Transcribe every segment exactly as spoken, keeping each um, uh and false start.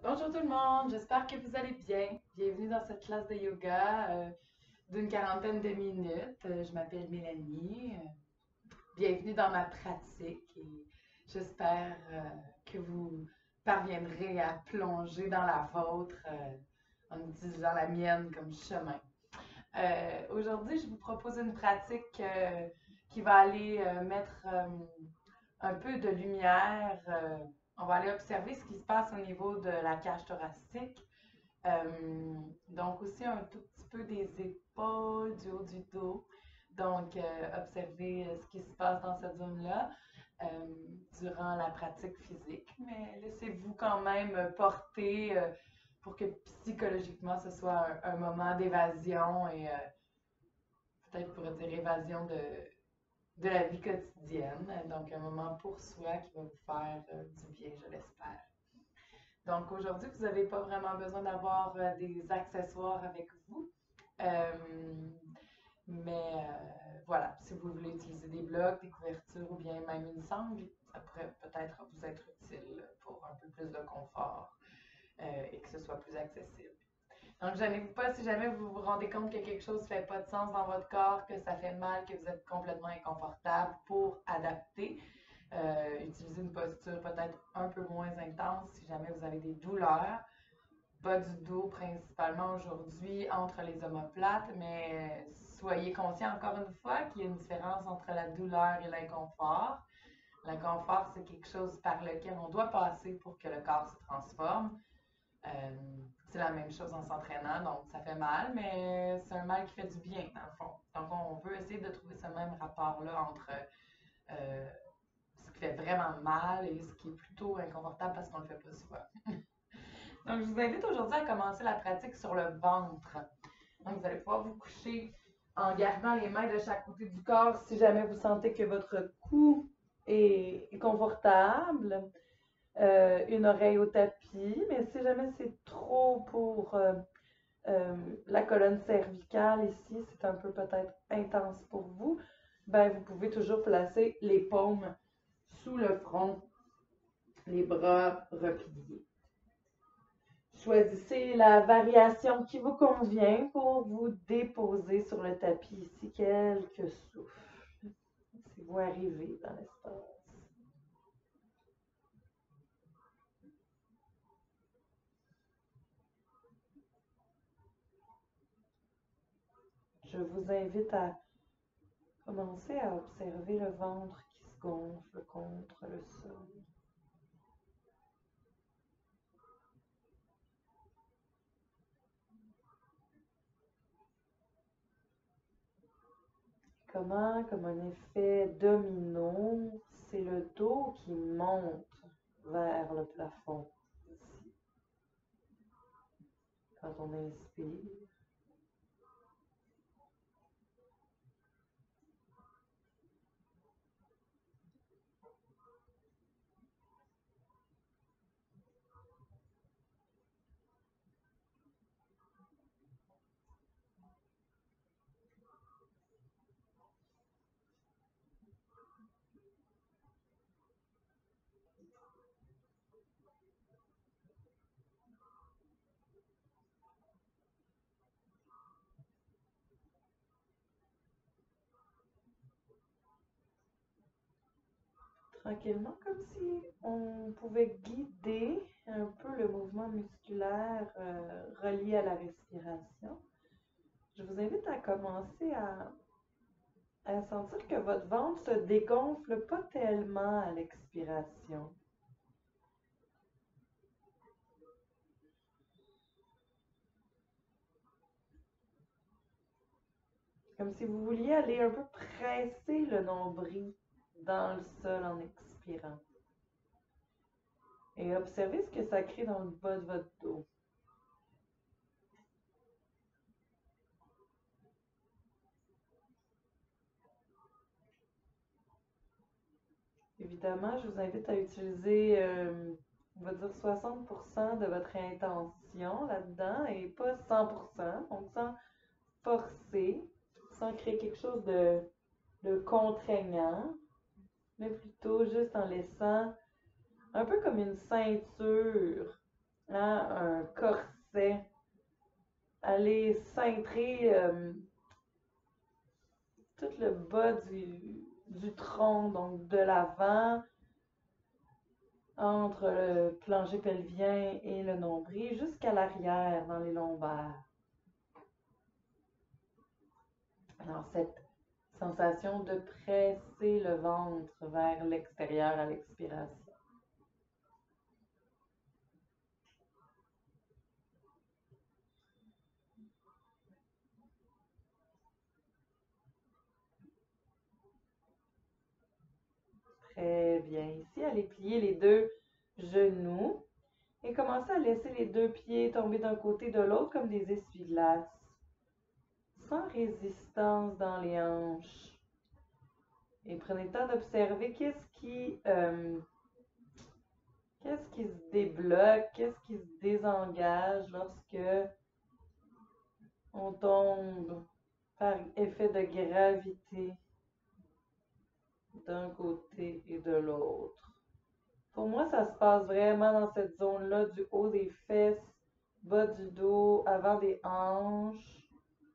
Bonjour tout le monde, j'espère que vous allez bien. Bienvenue dans cette classe de yoga euh, d'une quarantaine de minutes. Euh, je m'appelle Mélanie. Euh, bienvenue dans ma pratique et j'espère euh, que vous parviendrez à plonger dans la vôtre euh, en utilisant la mienne comme chemin. Euh, Aujourd'hui, je vous propose une pratique euh, qui va aller euh, mettre euh, un peu de lumière. Euh, on va aller observer ce qui se passe au niveau de la cage thoracique. Euh, donc aussi un tout petit peu des épaules, du haut du dos. Donc, euh, observer euh, ce qui se passe dans cette zone-là euh, durant la pratique physique. Mais laissez-vous quand même porter euh, pour que psychologiquement ce soit un, un moment d'évasion et euh, peut-être pour dire évasion de, de la vie quotidienne. Donc, un moment pour soi qui va vous faire euh, du bien, je l'espère. Donc, aujourd'hui, vous n'avez pas vraiment besoin d'avoir euh, des accessoires avec vous. Euh, mais euh, voilà, si vous voulez utiliser des blocs, des couvertures ou bien même une sangle, ça pourrait peut-être vous être utile pour un peu plus de confort euh, et que ce soit plus accessible. Donc, gênez-vous pas si jamais vous vous rendez compte que quelque chose ne fait pas de sens dans votre corps, que ça fait mal, que vous êtes complètement inconfortable pour adapter. Euh, utilisez une posture peut-être un peu moins intense si jamais vous avez des douleurs. Bas du dos principalement aujourd'hui entre les omoplates, mais soyez conscient encore une fois qu'il y a une différence entre la douleur et l'inconfort. L'inconfort, c'est quelque chose par lequel on doit passer pour que le corps se transforme. Euh, c'est la même chose en s'entraînant, donc ça fait mal, mais c'est un mal qui fait du bien, dans le fond. Donc, on peut essayer de trouver ce même rapport-là entre euh, ce qui fait vraiment mal et ce qui est plutôt inconfortable parce qu'on ne le fait pas souvent. Donc, je vous invite aujourd'hui à commencer la pratique sur le ventre. Donc, vous allez pouvoir vous coucher en gardant les mains de chaque côté du corps si jamais vous sentez que votre cou est confortable. Euh, une oreille au tapis, mais si jamais c'est trop pour euh, euh, la colonne cervicale ici, c'est un peu peut-être intense pour vous, ben vous pouvez toujours placer les paumes sous le front, les bras repliés. Choisissez la variation qui vous convient pour vous déposer sur le tapis ici quelques souffles. Si vous arrivez dans l'espace. Je vous invite à commencer à observer le ventre qui se gonfle contre le sol. Comment, comme un effet domino, c'est le dos qui monte vers le plafond ici. Quand on inspire, tranquillement, comme si on pouvait guider un peu le mouvement musculaire euh, relié à la respiration. Je vous invite à commencer à, à sentir que votre ventre se dégonfle pas tellement à l'expiration. Comme si vous vouliez aller un peu presser le nombril dans le sol en expirant. Et observez ce que ça crée dans le bas de votre dos. Évidemment, je vous invite à utiliser, euh, on va dire soixante pour cent de votre intention là-dedans et pas cent pour cent. Donc, sans forcer, sans créer quelque chose de, de contraignant, mais plutôt juste en laissant un peu comme une ceinture hein, un corset. Allez cintrer euh, tout le bas du, du tronc, donc de l'avant, entre le plancher pelvien et le nombril, jusqu'à l'arrière, dans les lombaires. Alors, cette sensation de presser le ventre vers l'extérieur à l'expiration. Très bien. Ici, allez plier les deux genoux et commencez à laisser les deux pieds tomber d'un côté de l'autre comme des essuie-glaces, sans résistance dans les hanches. Et prenez le temps d'observer qu'est-ce qui, euh, qu'est-ce qui se débloque, qu'est-ce qui se désengage lorsque on tombe par effet de gravité d'un côté et de l'autre. Pour moi, ça se passe vraiment dans cette zone-là, du haut des fesses, bas du dos, avant des hanches.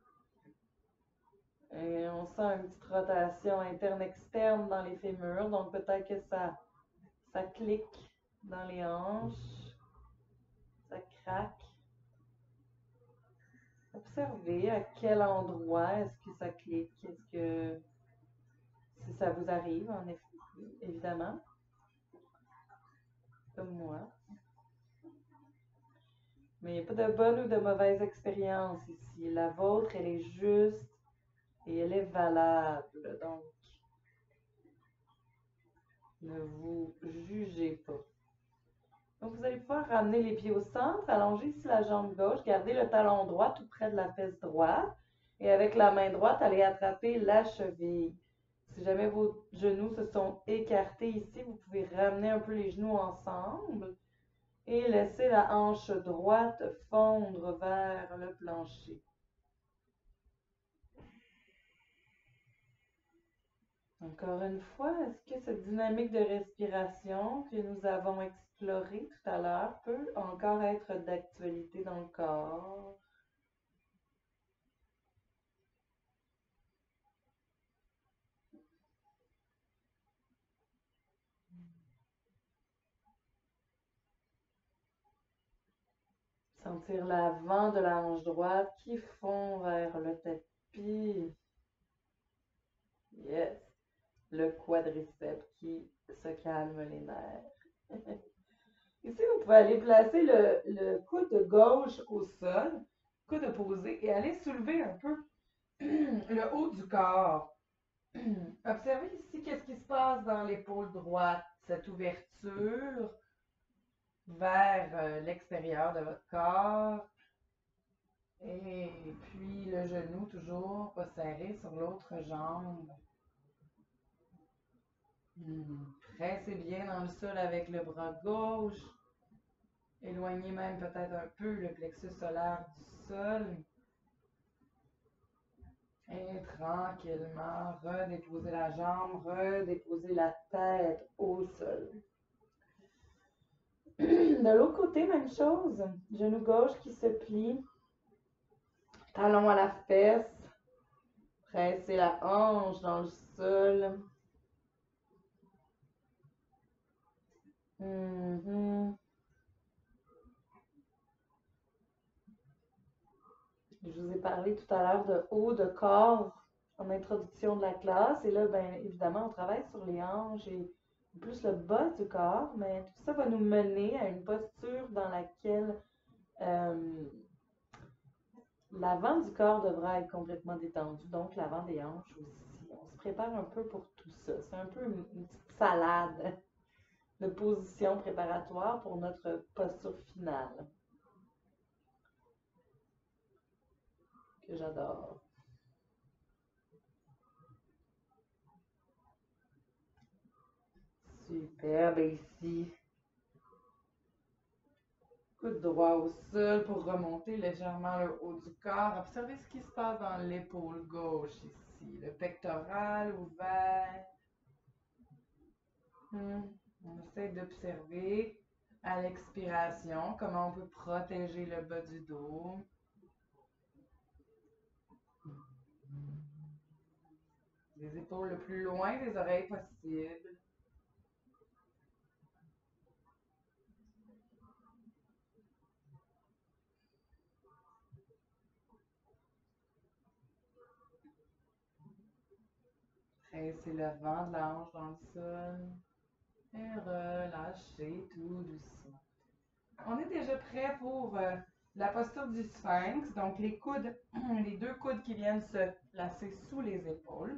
Et on sent une petite rotation interne-externe dans les fémurs, donc peut-être que ça, ça clique dans les hanches, ça craque. Observez à quel endroit est-ce que ça clique, est-ce que, si ça vous arrive, en effet, évidemment, comme moi. Mais il n'y a pas de bonne ou de mauvaise expérience ici. La vôtre, elle est juste et elle est valable. Donc, ne vous jugez pas. Donc, vous allez pouvoir ramener les pieds au centre, allonger ici la jambe gauche, garder le talon droit tout près de la fesse droite. Et avec la main droite, allez attraper la cheville. Si jamais vos genoux se sont écartés ici, vous pouvez ramener un peu les genoux ensemble et laisser la hanche droite fondre vers le plancher. Encore une fois, est-ce que cette dynamique de respiration que nous avons explorée tout à l'heure peut encore être d'actualité dans le corps? Sentir l'avant de la hanche droite qui fond vers le tapis. Yes. Le quadriceps qui se calme les nerfs. Ici, vous pouvez aller placer le, le coude gauche au sol, coude posé, et aller soulever un peu le haut du corps. Observez ici qu'est-ce qui se passe dans l'épaule droite, cette ouverture vers euh, l'extérieur de votre corps. Et puis le genou toujours pas serré sur l'autre jambe. Hmm. Pressez bien dans le sol avec le bras gauche. Éloignez même peut-être un peu le plexus solaire du sol. Et tranquillement, redéposez la jambe, redéposez la tête au sol. De l'autre côté, même chose. Genou gauche qui se plie. Talon à la fesse. Pressez la hanche dans le sol. Mm-hmm. Je vous ai parlé tout à l'heure de haut de corps en introduction de la classe. Et là, bien évidemment, on travaille sur les hanches et plus le bas du corps, mais tout ça va nous mener à une posture dans laquelle euh, l'avant du corps devra être complètement détendu, donc l'avant des hanches aussi. On se prépare un peu pour tout ça. C'est un peu une, une petite salade de position préparatoire pour notre posture finale, que j'adore. Superbe ici. Coude droit au sol pour remonter légèrement le haut du corps. Observez ce qui se passe dans l'épaule gauche ici. Le pectoral ouvert. Hmm. On essaie d'observer. À l'expiration, comment on peut protéger le bas du dos. Les épaules le plus loin des oreilles possible. Tracez le vent de la hanche dans le sol. Et relâchez tout doucement. On est déjà prêt pour euh, la posture du sphinx. Donc, les coudes, les deux coudes qui viennent se placer sous les épaules.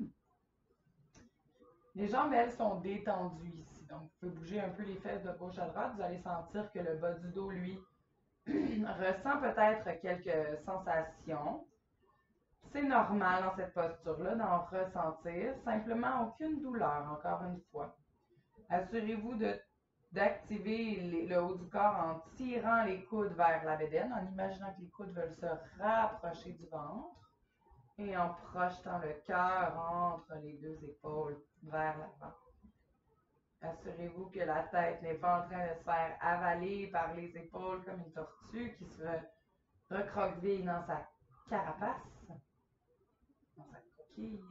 Les jambes, elles, sont détendues ici. Donc, vous pouvez bouger un peu les fesses de gauche à droite. Vous allez sentir que le bas du dos, lui, ressent peut-être quelques sensations. C'est normal dans cette posture-là d'en ressentir. Simplement, aucune douleur, encore une fois. Assurez-vous de d'activer le haut du corps en tirant les coudes vers la bédaine, en imaginant que les coudes veulent se rapprocher du ventre et en projetant le cœur entre les deux épaules vers l'avant. Assurez-vous que la tête n'est pas en train de se faire avaler par les épaules comme une tortue qui se recroqueville dans sa carapace, dans sa coquille.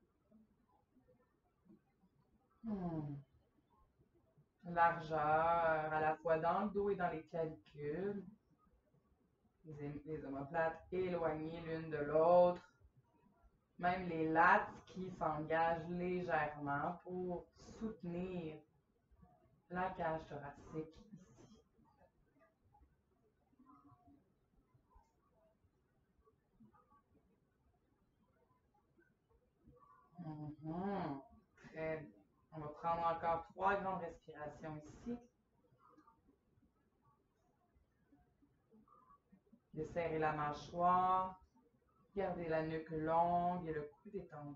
Hmm. Largeur à la fois dans le dos et dans les clavicules. Les, les omoplates éloignées l'une de l'autre. Même les lattes qui s'engagent légèrement pour soutenir la cage thoracique ici. Mm-hmm. Très bien. On va prendre encore trois grandes respirations ici. Desserrez la mâchoire. Gardez la nuque longue et le cou détendu.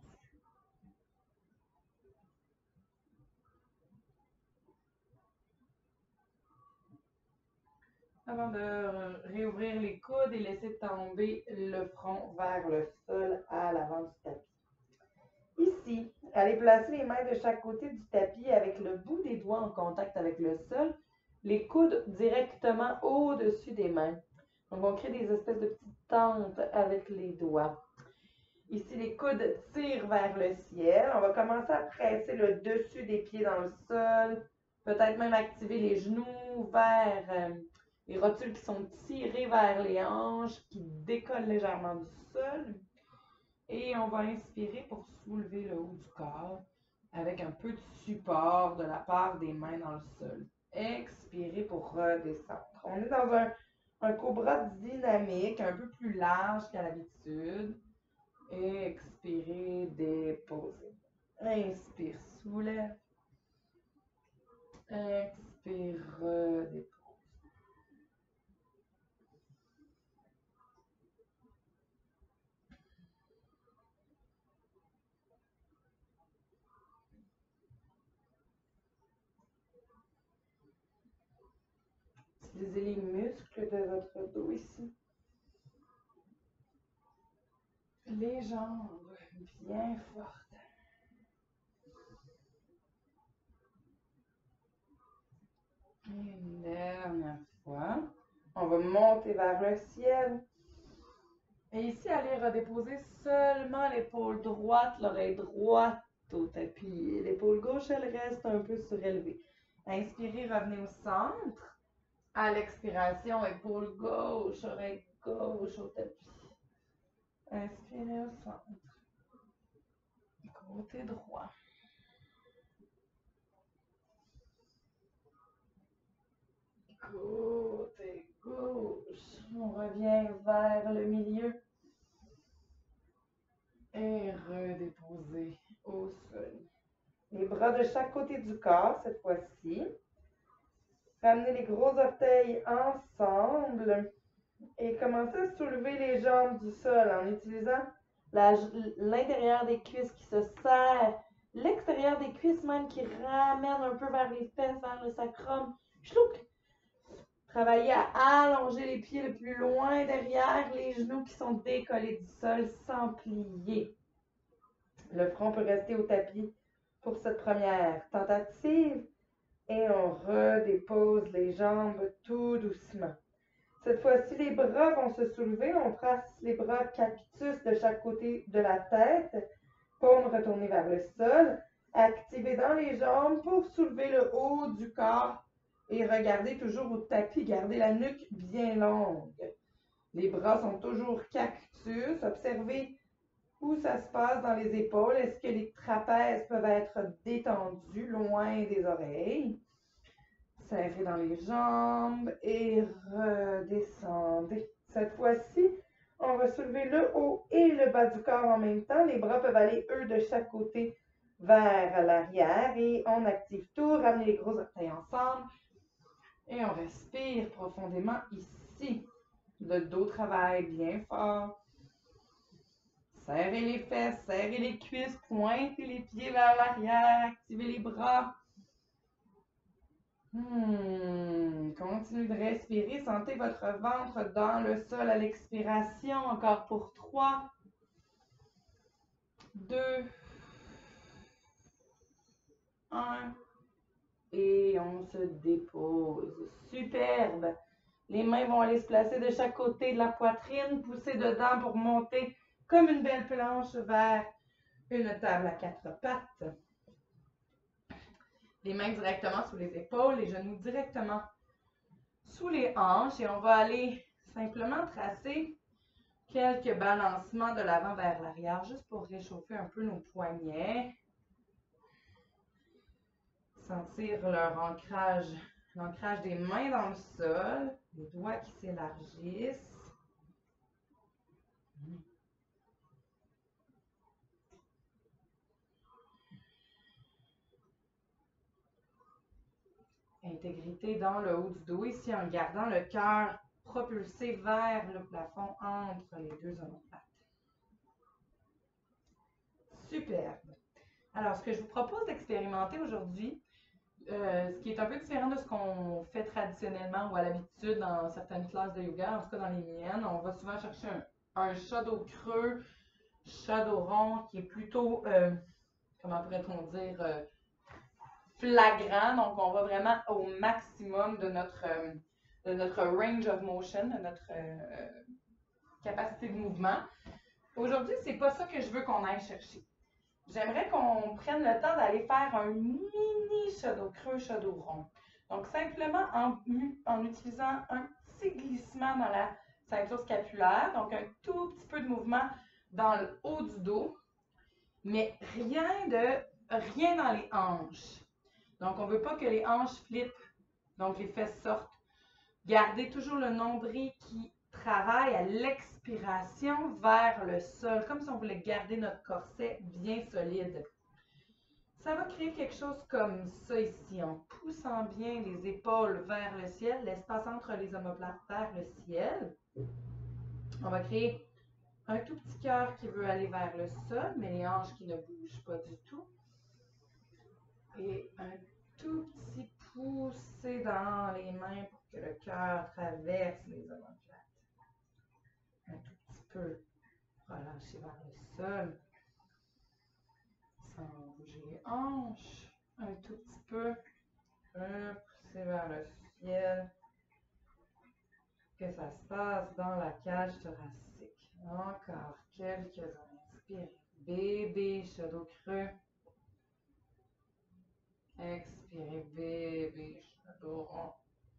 Avant de réouvrir les coudes et laisser tomber le front vers le sol à l'avant du tapis. Ici, allez placer les mains de chaque côté du tapis avec le bout des doigts en contact avec le sol, les coudes directement au-dessus des mains. Donc, on crée des espèces de petites tentes avec les doigts. Ici, les coudes tirent vers le ciel. On va commencer à presser le dessus des pieds dans le sol. Peut-être même activer les genoux vers euh, les rotules qui sont tirées vers les hanches, qui décollent légèrement du sol. Et on va inspirer pour soulever le haut du corps avec un peu de support de la part des mains dans le sol. Expirez pour redescendre. On est dans un, un cobra dynamique, un peu plus large qu'à l'habitude. Expirez, déposez. Inspire, soulève. Expire, redépose. Utilisez les muscles de votre dos ici. Les jambes bien fortes. Une dernière fois. On va monter vers le ciel. Et ici, allez redéposer seulement l'épaule droite, l'oreille droite au tapis. L'épaule gauche, elle reste un peu surélevée. Inspirez, revenez au centre. À l'expiration, épaule gauche, oreille gauche au tapis. Inspirez au centre. Côté droit. Côté gauche. On revient vers le milieu. Et redéposer au sol. Les bras de chaque côté du corps cette fois-ci. Ramenez les gros orteils ensemble. Et commencez à soulever les jambes du sol en utilisant l'intérieur des cuisses qui se serre, l'extérieur des cuisses même qui ramène un peu vers les fesses, vers le sacrum. Chlouc! Travaillez à allonger les pieds le plus loin derrière, les genoux qui sont décollés du sol sans plier. Le front peut rester au tapis pour cette première tentative. Et on redépose les jambes tout doucement. Cette fois-ci, les bras vont se soulever. On trace les bras cactus de chaque côté de la tête. Paume retournée vers le sol. Activez dans les jambes pour soulever le haut du corps. Et regardez toujours au tapis. Gardez la nuque bien longue. Les bras sont toujours cactus. Observez où ça se passe dans les épaules. Est-ce que les trapèzes peuvent être détendus loin des oreilles? Serrez dans les jambes et redescendez. Cette fois-ci, on va soulever le haut et le bas du corps en même temps. Les bras peuvent aller, eux, de chaque côté vers l'arrière et on active tout. Ramenez les gros orteils ensemble et on respire profondément ici. Le dos travaille bien fort. Serrez les fesses, serrez les cuisses, pointez les pieds vers l'arrière, activez les bras. Hmm. Continuez de respirer, sentez votre ventre dans le sol à l'expiration. Encore pour trois, deux, un. Et on se dépose. Superbe. Les mains vont aller se placer de chaque côté de la poitrine, pousser dedans pour monter comme une belle planche vers une table à quatre pattes. Les mains directement sous les épaules, les genoux directement sous les hanches. Et on va aller simplement tracer quelques balancements de l'avant vers l'arrière, juste pour réchauffer un peu nos poignets. Sentir leur ancrage, l'ancrage des mains dans le sol, les doigts qui s'élargissent. Intégrité dans le haut du dos, ici en gardant le cœur propulsé vers le plafond entre les deux omoplates. Superbe. Alors, ce que je vous propose d'expérimenter aujourd'hui, euh, ce qui est un peu différent de ce qu'on fait traditionnellement ou à l'habitude dans certaines classes de yoga, en tout cas dans les miennes, on va souvent chercher un, un shadow creux, shadow rond, qui est plutôt, euh, comment pourrait-on dire, euh, flagrant. Donc, on va vraiment au maximum de notre, euh, de notre range of motion, de notre euh, capacité de mouvement. Aujourd'hui, c'est pas ça que je veux qu'on aille chercher. J'aimerais qu'on prenne le temps d'aller faire un mini shadow creux, shadow rond. Donc, simplement en, en utilisant un petit glissement dans la ceinture scapulaire, donc un tout petit peu de mouvement dans le haut du dos, mais rien de rien dans les hanches. Donc, on ne veut pas que les hanches flippent, donc les fesses sortent. Gardez toujours le nombril qui travaille à l'expiration vers le sol, comme si on voulait garder notre corset bien solide. Ça va créer quelque chose comme ça ici, en poussant bien les épaules vers le ciel, l'espace entre les omoplates vers le ciel. On va créer un tout petit cœur qui veut aller vers le sol, mais les hanches qui ne bougent pas du tout. Et un tout petit poussé dans les mains pour que le cœur traverse les omoplates. Un tout petit peu relâché vers le sol. Sans bouger les hanches. Un tout petit peu poussé vers le ciel. Que ça se passe dans la cage thoracique. Encore quelques-uns. Inspirez. Bébé, shadow creux. Expirez, bébé, shadow rond.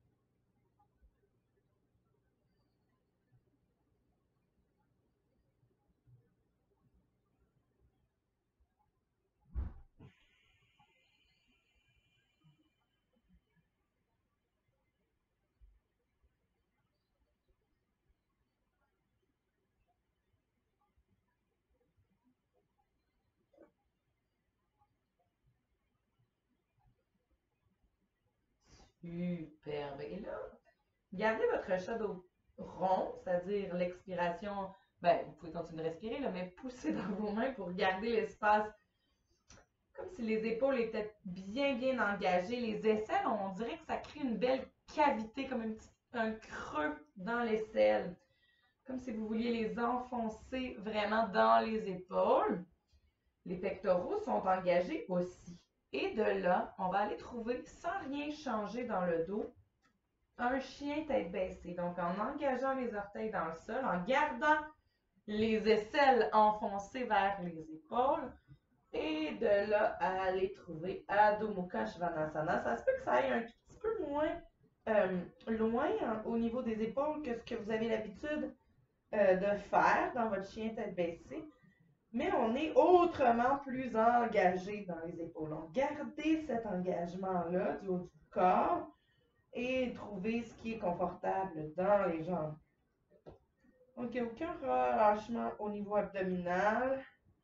Superbe. Et là, gardez votre shadow rond, c'est-à-dire l'expiration. Ben, vous pouvez continuer de respirer, là, mais poussez dans vos mains pour garder l'espace. Comme si les épaules étaient bien, bien engagées. Les aisselles, on dirait que ça crée une belle cavité, comme une petite, un creux dans l'aisselle. Comme si vous vouliez les enfoncer vraiment dans les épaules. Les pectoraux sont engagés aussi. Et de là, on va aller trouver, sans rien changer dans le dos, un chien tête baissée. Donc, en engageant les orteils dans le sol, en gardant les aisselles enfoncées vers les épaules, et de là à aller trouver Adho Mukha Svanasana. Ça se peut que ça aille un petit peu moins euh, loin hein, au niveau des épaules que ce que vous avez l'habitude euh, de faire dans votre chien tête baissée. Mais on est autrement plus engagé dans les épaules. Donc, gardez cet engagement-là du haut du corps et trouvez ce qui est confortable dans les jambes. Donc, il n'y a aucun relâchement au niveau abdominal.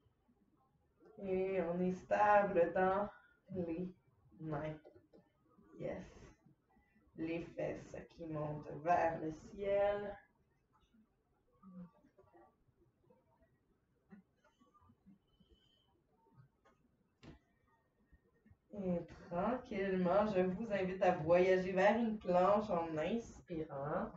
Et on est stable dans les mains. Yes. Les fesses qui montent vers le ciel. Et tranquillement, je vous invite à voyager vers une planche en inspirant.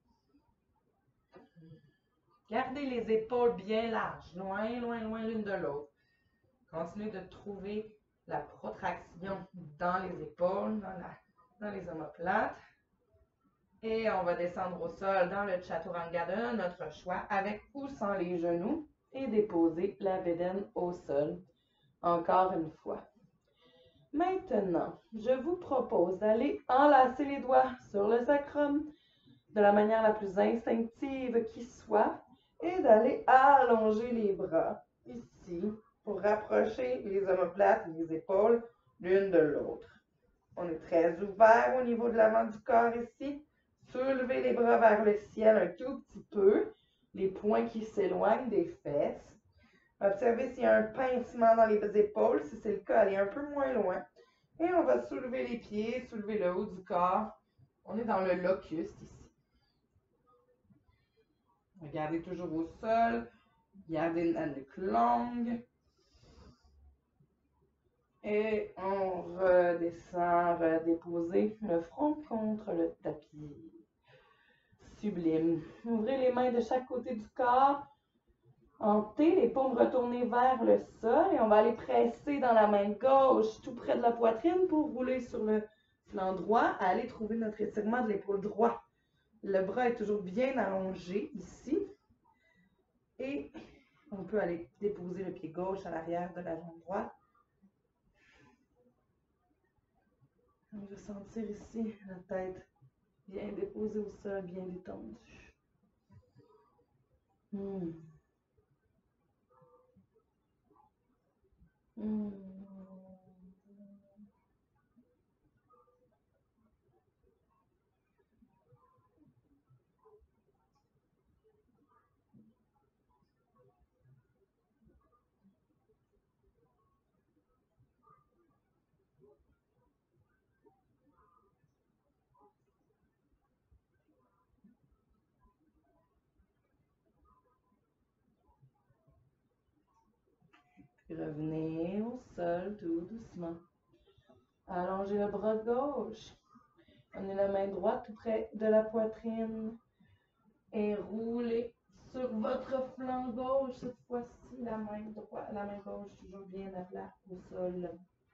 Gardez les épaules bien larges, loin, loin, loin l'une de l'autre. Continuez de trouver la protraction dans les épaules, dans, la, dans les omoplates. Et on va descendre au sol dans le Chaturanga de notre choix, avec ou sans les genoux, et déposer la bédaine au sol. Encore une fois. Maintenant, je vous propose d'aller enlacer les doigts sur le sacrum de la manière la plus instinctive qui soit et d'aller allonger les bras ici pour rapprocher les omoplates et les épaules l'une de l'autre. On est très ouvert au niveau de l'avant du corps ici. Soulevez les bras vers le ciel un tout petit peu, les poings qui s'éloignent des fesses. Observez s'il y a un pincement dans les épaules. Si c'est le cas, allez un peu moins loin. Et on va soulever les pieds, soulever le haut du corps. On est dans le locust ici. Regardez toujours au sol. Gardez la nuque longue. Et on redescend, redéposer le front contre le tapis. Sublime. Ouvrez les mains de chaque côté du corps. Hantez, les paumes retournées vers le sol et on va aller presser dans la main gauche tout près de la poitrine pour rouler sur le flanc droit, aller trouver notre étirement de l'épaule droite. Le bras est toujours bien allongé ici et on peut aller déposer le pied gauche à l'arrière de la jambe droite. On va sentir ici la tête bien déposée au sol, bien détendue. Hmm. Hmm. Revenez au sol tout doucement. Allongez le bras gauche. Prenez la main droite tout près de la poitrine et roulez sur votre flanc gauche. Cette fois-ci, la main droite, la main gauche toujours bien à plat au sol.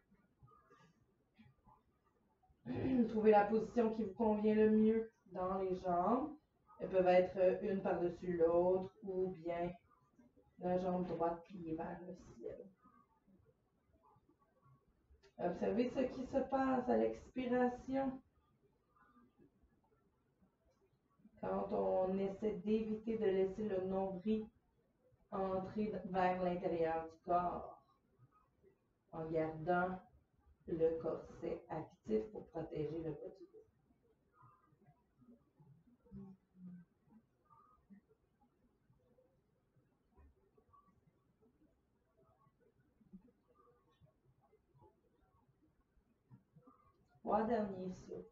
Trouvez la position qui vous convient le mieux dans les jambes. Elles peuvent être une par-dessus l'autre ou bien la jambe droite pliée vers le ciel. Observez ce qui se passe à l'expiration. Quand on essaie d'éviter de laisser le nombril entrer vers l'intérieur du corps, en gardant le corset actif pour protéger le bas du dos. Trois derniers souffles.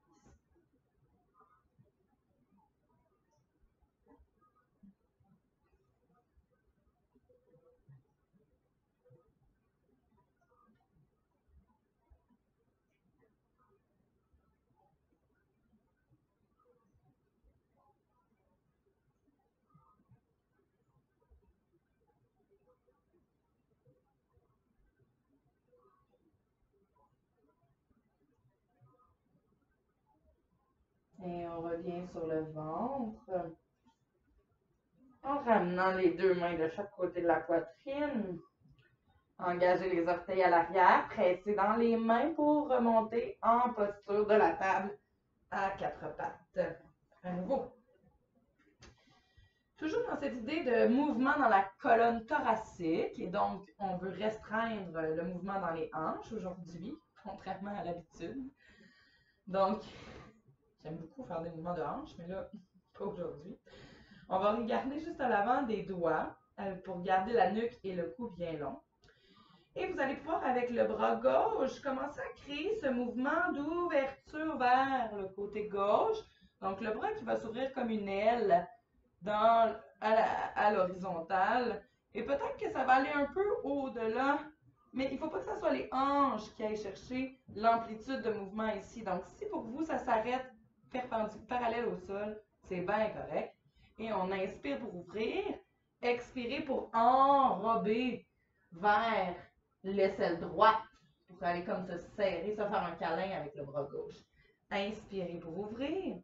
bien sur le ventre. En ramenant les deux mains de chaque côté de la poitrine. Engagez les orteils à l'arrière. Pressez dans les mains pour remonter en posture de la table à quatre pattes. À nouveau. Toujours dans cette idée de mouvement dans la colonne thoracique. Et donc, on veut restreindre le mouvement dans les hanches aujourd'hui, contrairement à l'habitude. Donc, j'aime beaucoup faire des mouvements de hanches, mais là, pas aujourd'hui. On va regarder juste à l'avant des doigts euh, pour garder la nuque et le cou bien long. Et vous allez pouvoir, avec le bras gauche, commencer à créer ce mouvement d'ouverture vers le côté gauche. Donc, le bras qui va s'ouvrir comme une aile dans, à l'horizontale. Et peut-être que ça va aller un peu au-delà, mais il ne faut pas que ce soit les hanches qui aillent chercher l'amplitude de mouvement ici. Donc, si pour vous, ça s'arrête parallèle au sol, c'est bien correct. Et on inspire pour ouvrir, expirez pour enrober vers l'aisselle droite, pour aller comme se serrer, se faire un câlin avec le bras gauche. Inspirez pour ouvrir.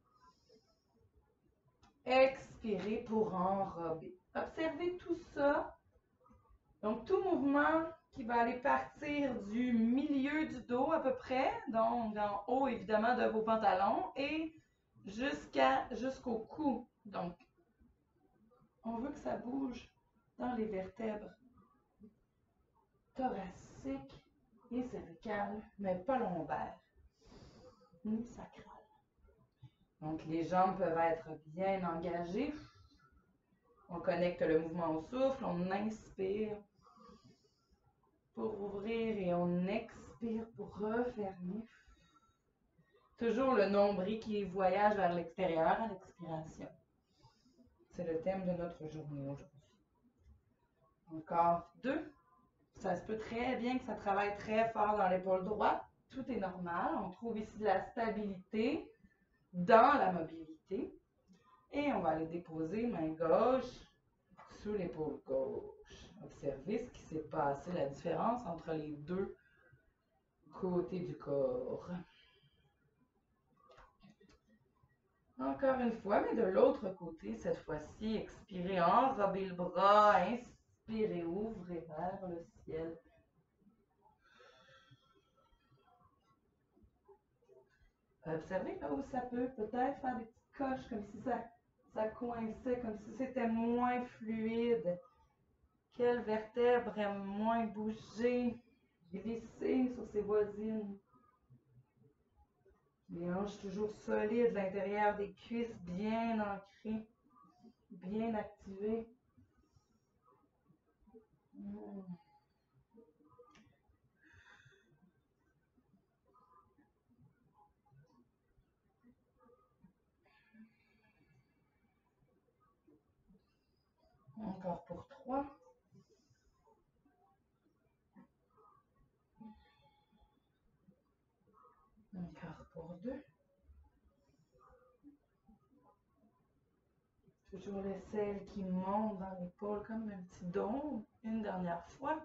Expirez pour enrober. Observez tout ça. Donc, tout mouvement qui va aller partir du milieu du dos à peu près, donc en haut évidemment de vos pantalons, et jusqu'à jusqu'au cou. Donc, on veut que ça bouge dans les vertèbres thoraciques et cervicales, mais pas lombaires, ni sacrales. Donc, les jambes peuvent être bien engagées. On connecte le mouvement au souffle, on inspire pour ouvrir et on expire pour refermer. Toujours le nombril qui voyage vers l'extérieur à l'expiration. C'est le thème de notre journée aujourd'hui. Encore deux. Ça se peut très bien que ça travaille très fort dans l'épaule droite. Tout est normal. On trouve ici de la stabilité dans la mobilité. Et on va aller déposer main gauche sous l'épaule gauche. Observez ce qui s'est passé, la différence entre les deux côtés du corps. Encore une fois, mais de l'autre côté, cette fois-ci, expirez, enrobez le bras, inspirez, ouvrez vers le ciel. Observez là où ça peut peut-être faire des petites coches, comme si ça, ça coinçait, comme si c'était moins fluide. Quelle vertèbre aime moins bouger, glisser sur ses voisines. Les hanches toujours solides, l'intérieur des cuisses bien ancrées, bien activées. Mmh. Encore pour trois. Encore pour deux. Toujours l'aisselle qui monte dans l'épaule comme un petit dôme. Une dernière fois.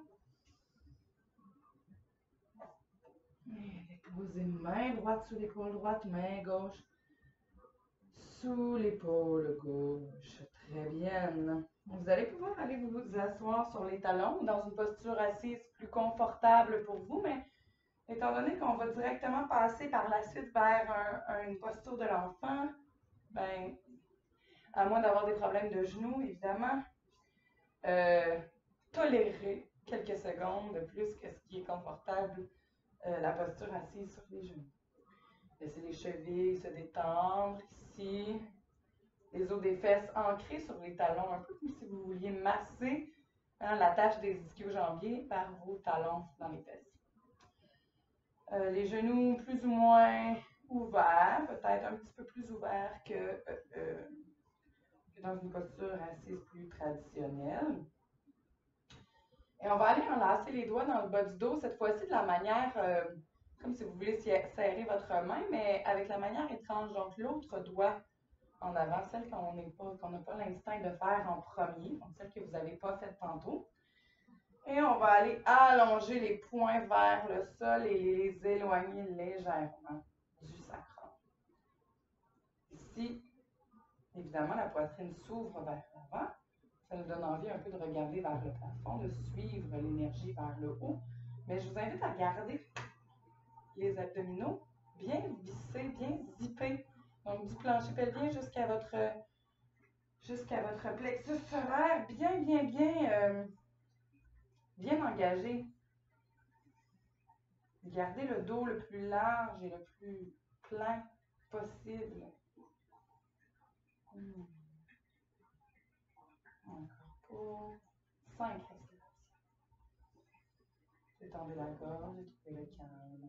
Et déposez main droite sous l'épaule droite, main gauche sous l'épaule gauche. Très bien. Vous allez pouvoir aller vous asseoir sur les talons ou dans une posture assise plus confortable pour vous, mais étant donné qu'on va directement passer par la suite vers un, un, une posture de l'enfant, ben, à moins d'avoir des problèmes de genoux, évidemment, euh, tolérer quelques secondes de plus que ce qui est confortable, euh, la posture assise sur les genoux. Laissez les chevilles se détendre ici. Les os des fesses ancrés sur les talons, un peu comme si vous vouliez masser hein, l'attache des ischio-jambiers par vos talons dans les fesses. Euh, les genoux plus ou moins ouverts, peut-être un petit peu plus ouverts que, euh, euh, que dans une posture assise plus traditionnelle. Et on va aller enlacer les doigts dans le bas du dos, cette fois-ci de la manière, euh, comme si vous voulez serrer votre main, mais avec la manière étrange. Donc l'autre doigt en avant, celle qu'on n'est pas, qu'on n'a pas l'instinct de faire en premier, donc celle que vous n'avez pas faite tantôt. Et on va aller allonger les poings vers le sol et les éloigner légèrement du sacrum. si, évidemment, la poitrine s'ouvre vers l'avant, ça nous donne envie un peu de regarder vers le plafond, de suivre l'énergie vers le haut. Mais je vous invite à garder les abdominaux bien vissés, bien zippés. Donc, du plancher pelvien jusqu'à votre, jusqu'à votre plexus solaire, bien, bien, bien, euh, bien engagé. Gardez le dos le plus large et le plus plein possible. Hmm. Encore pour cinq respirations. Détendez la gorge et trouvez le calme.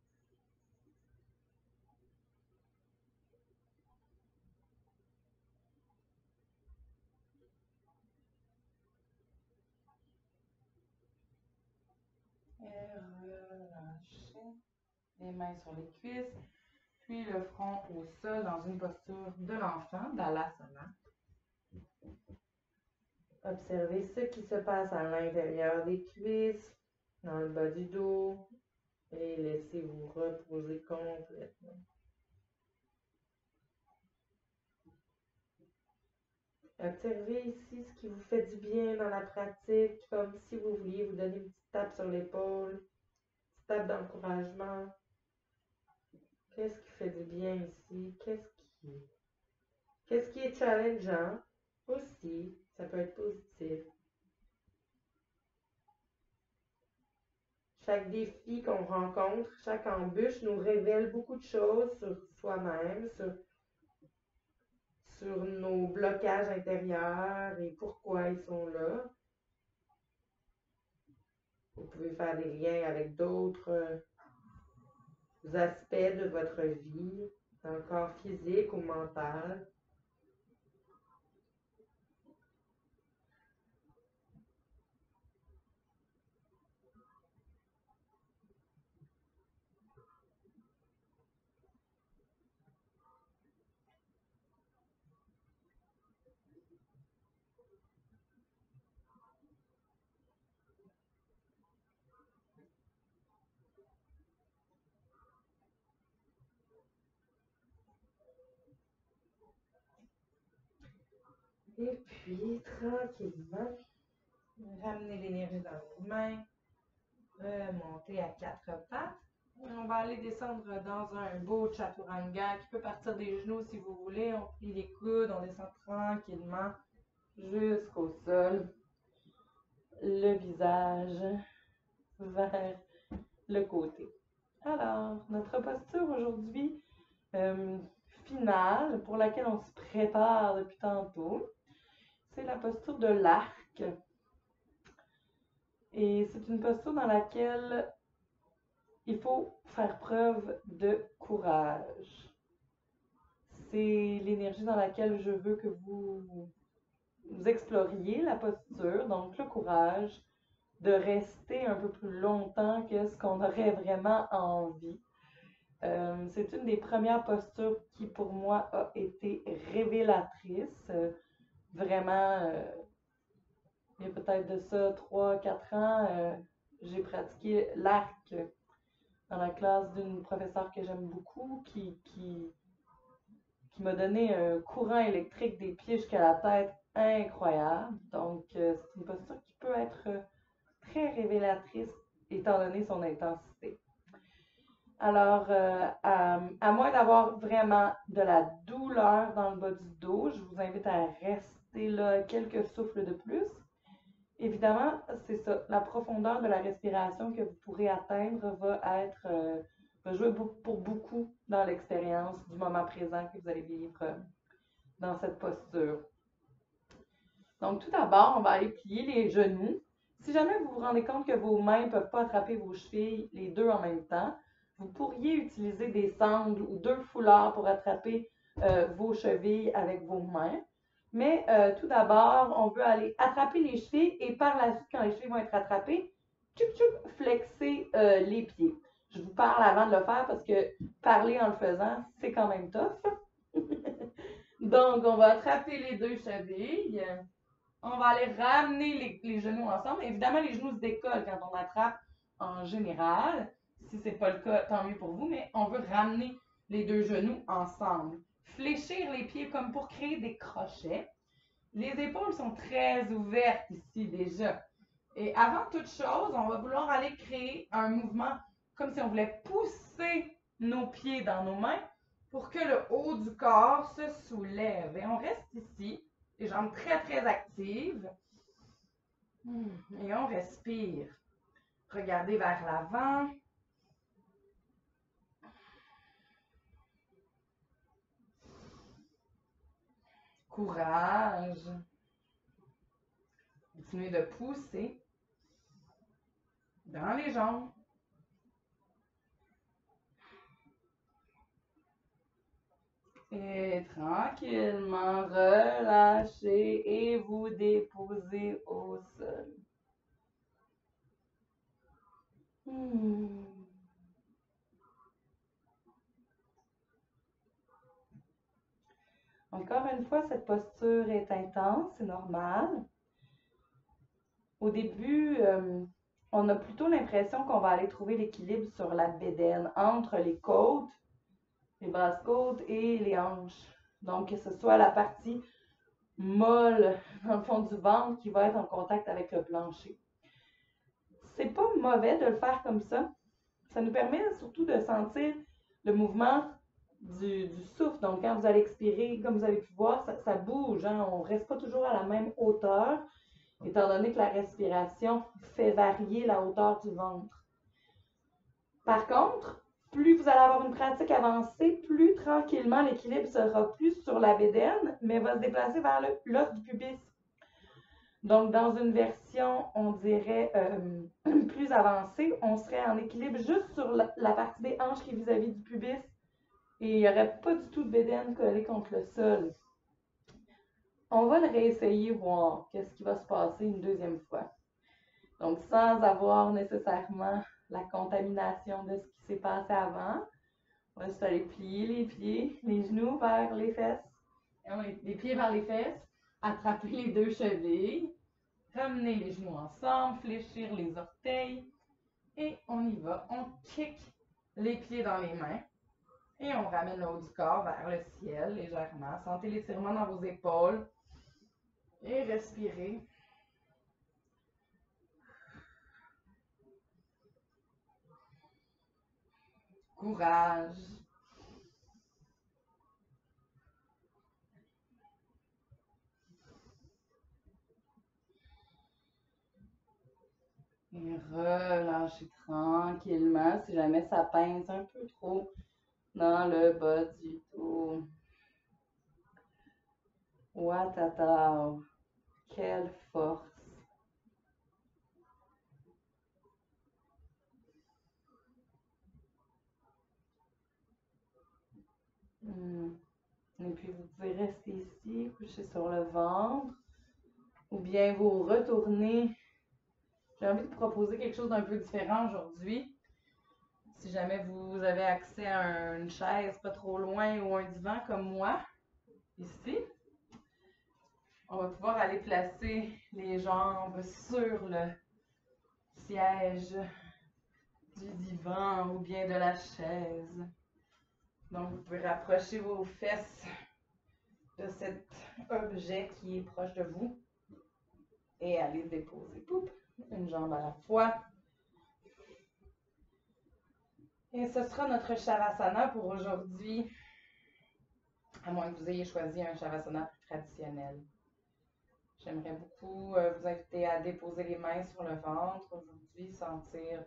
Et relâchez les mains sur les cuisses, puis le front au sol dans une posture de l'enfant, d'Alasana. Observez ce qui se passe à l'intérieur des cuisses, dans le bas du dos, et laissez-vous reposer complètement. Observez ici ce qui vous fait du bien dans la pratique, comme si vous vouliez vous donner une petite tape sur l'épaule, une petite tape d'encouragement. Qu'est-ce qui fait du bien ici? Qu'est-ce qui... Qu'est-ce qui est challengeant? Aussi, ça peut être positif. Chaque défi qu'on rencontre, chaque embûche nous révèle beaucoup de choses sur soi-même, sur, sur nos blocages intérieurs et pourquoi ils sont là. Vous pouvez faire des liens avec d'autres aspects de votre vie, dans le corps physique ou mental. Et puis, tranquillement, ramenez l'énergie dans vos mains, remontez à quatre pattes. On va aller descendre dans un beau chaturanga qui peut partir des genoux si vous voulez. On plie les coudes, on descend tranquillement jusqu'au sol. Le visage vers le côté. Alors, notre posture aujourd'hui euh, finale, pour laquelle on se prépare depuis tantôt, c'est la posture de l'arc. Et c'est une posture dans laquelle il faut faire preuve de courage. C'est l'énergie dans laquelle je veux que vous, vous exploriez la posture, donc le courage de rester un peu plus longtemps que ce qu'on aurait vraiment envie. Euh, c'est une des premières postures qui, pour moi, a été révélatrice. Euh, vraiment, euh, il y a peut-être de ça trois quatre ans, euh, j'ai pratiqué l'arc dans la classe d'une professeure que j'aime beaucoup, qui, qui, qui m'a donné un courant électrique des pieds jusqu'à la tête incroyable. Donc, euh, c'est une posture qui peut être très révélatrice étant donné son intensité. Alors, euh, à, à moins d'avoir vraiment de la douleur dans le bas du dos, je vous invite à rester là quelques souffles de plus. Évidemment, c'est ça, la profondeur de la respiration que vous pourrez atteindre va être, euh, va jouer pour beaucoup dans l'expérience du moment présent que vous allez vivre dans cette posture. Donc, tout d'abord, on va aller plier les genoux. Si jamais vous vous rendez compte que vos mains ne peuvent pas attraper vos chevilles les deux en même temps, vous pourriez utiliser des sangles ou deux foulards pour attraper euh, vos chevilles avec vos mains. Mais euh, tout d'abord, on veut aller attraper les chevilles et par la suite, quand les chevilles vont être attrapées, tchoup, tchoup, flexer euh, les pieds. Je vous parle avant de le faire parce que parler en le faisant, c'est quand même tough. Donc, on va attraper les deux chevilles. On va aller ramener les, les genoux ensemble. Évidemment, les genoux se décollent quand on attrape en général. Si ce n'est pas le cas, tant mieux pour vous, mais on veut ramener les deux genoux ensemble. fléchir les pieds comme pour créer des crochets. Les épaules sont très ouvertes ici déjà. Et avant toute chose, on va vouloir aller créer un mouvement comme si on voulait pousser nos pieds dans nos mains pour que le haut du corps se soulève. Et on reste ici, les jambes très très actives. Et on respire. Regardez vers l'avant. Courage. Continuez de pousser dans les jambes. Et tranquillement, relâchez et vous déposez au sol. Hmm. Encore une fois, cette posture est intense, c'est normal. Au début, euh, on a plutôt l'impression qu'on va aller trouver l'équilibre sur la bédaine, entre les côtes, les basses côtes et les hanches. Donc, que ce soit la partie molle dans le fond du ventre qui va être en contact avec le plancher. C'est pas mauvais de le faire comme ça. Ça nous permet surtout de sentir le mouvement du, du souffle. Donc, quand vous allez expirer, comme vous avez pu voir, ça, ça bouge. Hein? On ne reste pas toujours à la même hauteur, étant donné que la respiration fait varier la hauteur du ventre. Par contre, plus vous allez avoir une pratique avancée, plus tranquillement l'équilibre sera plus sur la bédaine, mais va se déplacer vers l'os du pubis. Donc, dans une version, on dirait euh, plus avancée, on serait en équilibre juste sur la, la partie des hanches qui est vis-à-vis du pubis et il n'y aurait pas du tout de bédaine collée contre le sol. On va le réessayer, voir qu'est-ce qui va se passer une deuxième fois. Donc, sans avoir nécessairement la contamination de ce qui s'est passé avant, on va juste aller plier les pieds, les genoux vers les fesses. Les pieds vers les fesses, attraper les deux chevilles, ramener les genoux ensemble, fléchir les orteils. Et on y va. On kick les pieds dans les mains. Et on ramène le haut du corps vers le ciel légèrement. Sentez l'étirement dans vos épaules. Et respirez. Courage. Et relâchez tranquillement si jamais ça pince un peu trop dans le bas du dos. Watatao. Quelle force. Hmm. Et puis vous pouvez rester ici, coucher sur le ventre, ou bien vous retourner. J'ai envie de proposer quelque chose d'un peu différent aujourd'hui. Si jamais vous avez accès à une chaise pas trop loin ou un divan comme moi, ici, on va pouvoir aller placer les jambes sur le siège du divan ou bien de la chaise. Donc, vous pouvez rapprocher vos fesses de cet objet qui est proche de vous et aller déposer poup, une jambe à la fois. Et ce sera notre Shavasana pour aujourd'hui, à moins que vous ayez choisi un Shavasana plus traditionnel. J'aimerais beaucoup euh, vous inviter à déposer les mains sur le ventre aujourd'hui, sentir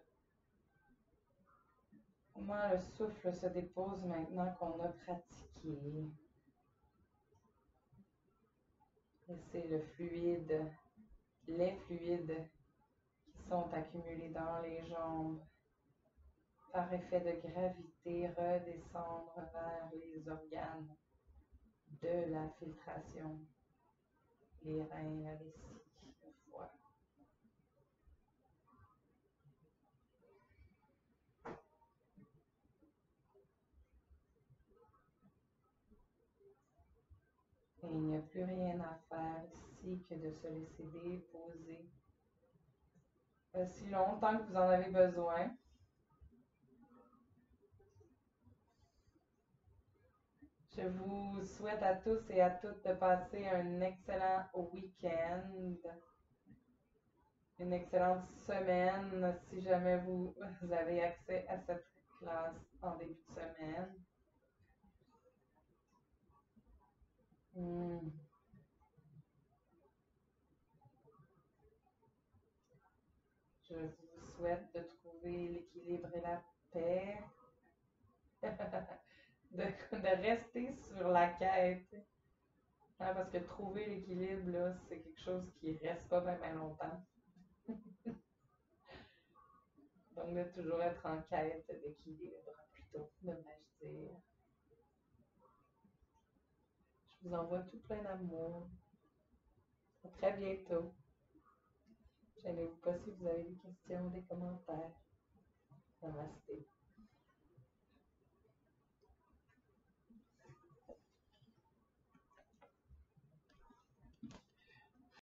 comment le souffle se dépose maintenant qu'on a pratiqué. Laissez le fluide, les fluides qui sont accumulés dans les jambes par effet de gravité redescendre vers les organes de la filtration, les reins, la vessie, le foie. Et il n'y a plus rien à faire ici que de se laisser déposer aussi longtemps que vous en avez besoin. Je vous souhaite à tous et à toutes de passer un excellent week-end, une excellente semaine si jamais vous, vous avez accès à cette classe en début de semaine. Hmm. Je vous souhaite de trouver l'équilibre et la paix, de, de rester sur la quête. Hein, parce que trouver l'équilibre, là, c'est quelque chose qui reste pas bien longtemps. Donc, de toujours être en quête d'équilibre, plutôt, devrais-je dire. Je vous envoie tout plein d'amour. À très bientôt. Gênez-vous pas si vous avez des questions, des commentaires. Namasté.